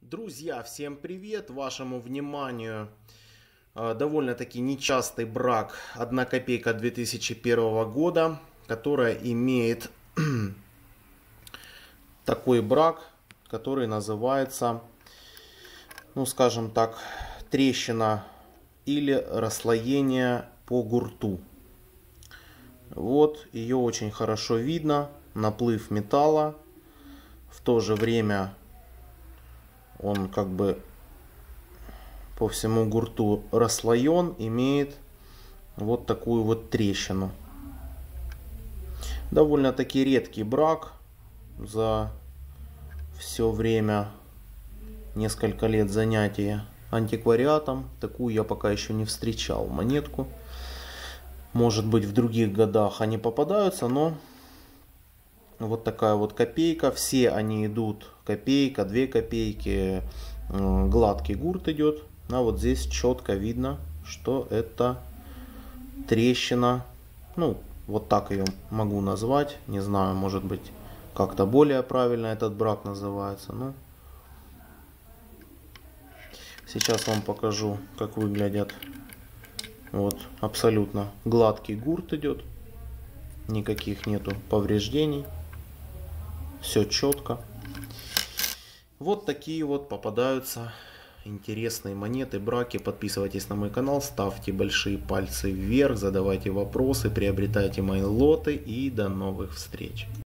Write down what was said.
Друзья, всем привет! Вашему вниманию довольно-таки нечастый брак 1 копейка 2001 года, которая имеет такой брак, который называется, ну скажем так, трещина или расслоение по гурту. Вот ее очень хорошо видно, наплыв металла, в то же время он как бы по всему гурту расслоен, имеет вот такую вот трещину. Довольно-таки редкий брак за все время, несколько лет занятия антиквариатом. Такую я пока еще не встречал монетку. Может быть, в других годах они попадаются, но вот такая вот копейка. Все они идут копейка, 2 копейки, гладкий гурт идет. А вот здесь четко видно, что это трещина. Ну, вот так ее могу назвать. Не знаю, может быть, как-то более правильно этот брак называется. Ну, сейчас вам покажу, как выглядят. Вот, абсолютно гладкий гурт идет. Никаких нету повреждений. Все четко. Вот такие вот попадаются интересные монеты, браки. Подписывайтесь на мой канал, ставьте большие пальцы вверх, задавайте вопросы, приобретайте мои лоты и до новых встреч.